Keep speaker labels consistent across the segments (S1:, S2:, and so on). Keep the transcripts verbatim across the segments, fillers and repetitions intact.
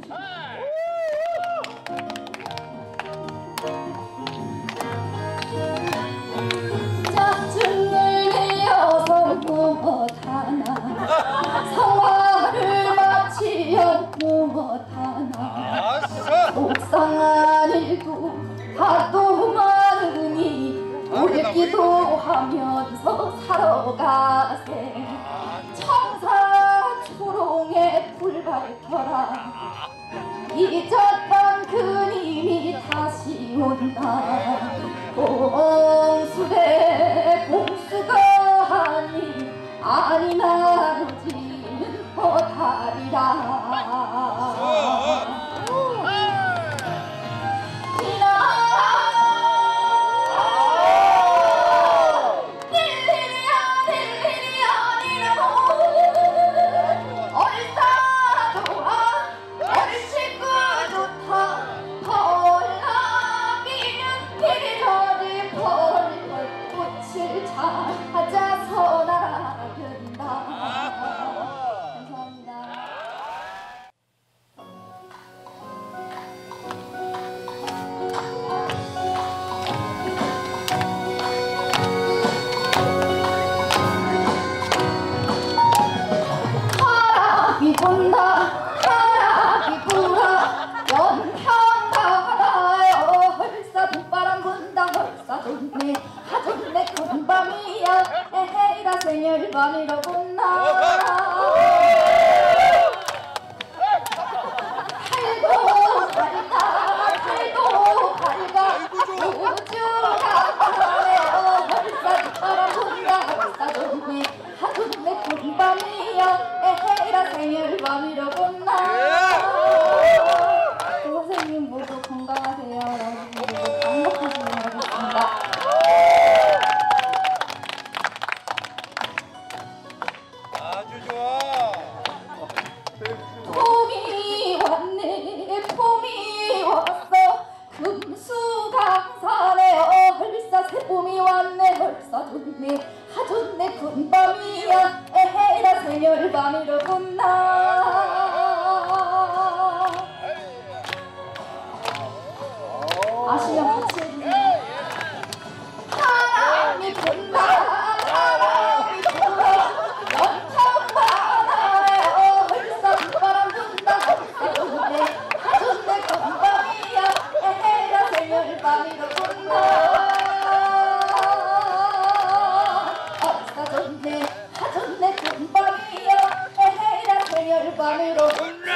S1: 짝증을 내어서 무엇하나 성화를 마치어 무엇하나 속상한 일도 하도 많으니 울기도 하면서 살아가세. 청사 초롱에 불 밝혀라. 잊었던 그님이 다시 온다. 봉수대 봉수가 하니 아니 나루지는 못하리라. 찾아서 날아간다. 감사합니다. 바람이 분다. 바람이 불어. 연평바다에 헐사 봄바람 분다. 헐사 좋네. 하좋네 군밤이야. 에헤이라 생일밤이로구나. 달고 달다 달고 달가 우주가 바람에어 헐사 봄바람 분다. 헐사 좋네. 하좋네 군밤이야. 에헤이라 생일밤이로구나. 선생님 모두 건강하세요. 여러분 모두 행복하시길 바라겠습니다.
S2: 아주 좋아.
S1: 봄이 왔네. 봄이 왔어. 금수강산에 헐사 새봄이 왔네. 헐사 좋네. 하좋네 군밤이야. 에헤이라 생일밤이로구나. 아시면 같이 해주세요. 바람이 분다. 바람이 불어. 연평바다에 헐사 봄바람 분다. 헐사 좋네. 하좋네 군밤이야. 에헤이라 생일밤이로구나. 헐사 좋네. 하좋네 군밤이야. 에헤이라 생일밤이로구나.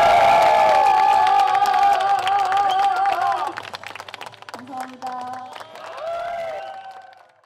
S1: 감사합니다.